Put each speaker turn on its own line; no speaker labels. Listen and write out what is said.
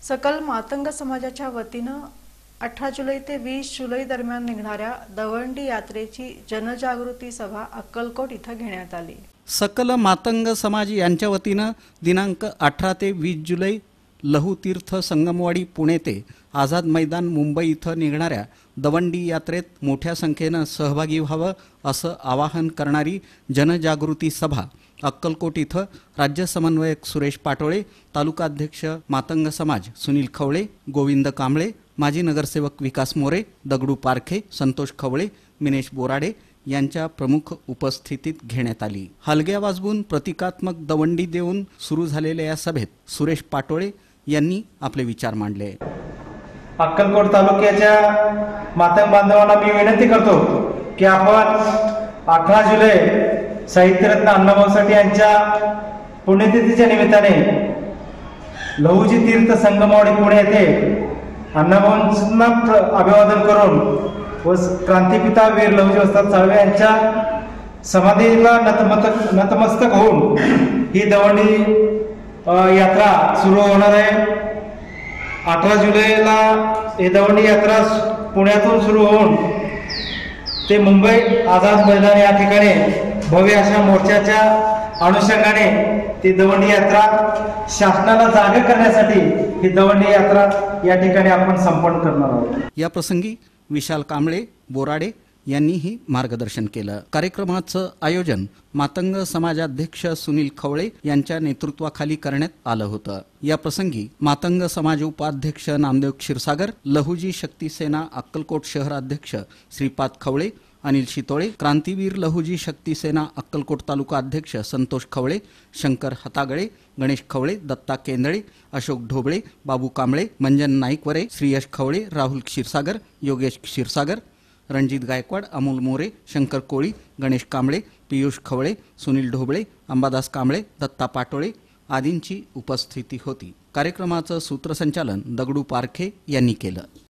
सकल मातंग समाजाच्या वतीनं 18 जुलै ते 20 जुलै दरम्यान निघणाऱ्या दवंडी यात्रेची जनजागृती सभा अक्कलकोट इथं घेण्यात आली।
सकल मातंग समाज यांच्या वतीनं दिनांक 18 ते 20 जुलै लहुतीर्थ संगमवाडी पुणे ते आझाद मैदान मुंबई इथं निघणाऱ्या दवंडी यात्रेत मोठ्या संख्येनं सहभागी व्हावं असं आवाहन करणारी जनजागृती सभा अक्कलकोट इथं राज्य समन्वयक सुरेश पाटोळे, तालुकाध्यक्ष मातंग समाज सुनील खवळे, गोविंद कांबळे, माजी नगरसेवक विकास मोरे, दगडू पारखे, संतोष खवळे, मिनेश बोराडे यांच्या प्रमुख उपस्थितीत घेण्यात आली। हलग्या वाजवून प्रतिकात्मक दवंडी देऊन सुरू झालेल्या या सभेत सुरेश पाटोळे यांनी आपले विचार मांडले।
अक्कलकोट तालुक्याच्या मातंग बांधवांना मी विनंती करतो की आपण 18 जुलै साहित्यरत्न अण्णाभाऊ साठे यांच्या पुण्यतिथीच्या निमित्ताने लहुजी तीर्थ संगमवाडी पुणे येथे अण्णाभाऊंना अभिवादन करून व क्रांतिपिता वीर लहुजी वस्ताद साळवे यांच्या समाधीला नतमस्तक होऊन ही दवंडी यात्रा सुरू होणार आहे। 18 जुलैला ही दवंडी यात्रा पुण्यातून सुरू होऊन ते मुंबई आझाद मैदान या ठिकाणी भव्य अशा मोर्चाच्या अनुषंगाने ती दवंडी यात्रा शासनाला जागे करण्यासाठी ही दवंडी यात्रा या ठिकाणी आपण संपन्न करणार आहोत।
या प्रसंगी विशाल कांबळे, बोराडे यांनीही मार्गदर्शन केलं। कार्यक्रमाचं आयोजन मातंग समाजाध्यक्ष सुनील खवळे यांच्या नेतृत्वाखाली करण्यात आलं होतं। या प्रसंगी मातंग समाज उपाध्यक्ष नामदेव क्षीरसागर, लहुजी शक्ती सेना अक्कलकोट शहराध्यक्ष श्रीपाद खवळे, अनिल शितोळे, क्रांतीवीर लहुजी शक्ती सेना अक्कलकोट तालुका अध्यक्ष संतोष खवळे, शंकर हतागळे, गणेश खवळे, दत्ता केंदळे, अशोक ढोबळे, बाबू कांबळे, मंजन नाईकवरे, श्रीयश खवळे, राहुल क्षीरसागर, योगेश क्षीरसागर, रणजित गायकवाड, अमोल मोरे, शंकर कोळी, गणेश कांबळे, पियुष खवळे, सुनील ढोबळे, अंबादास कांबळे, दत्ता पाटोळे आदींची उपस्थिती होती। कार्यक्रमाचं सूत्रसंचालन दगडू पारखे यांनी केलं।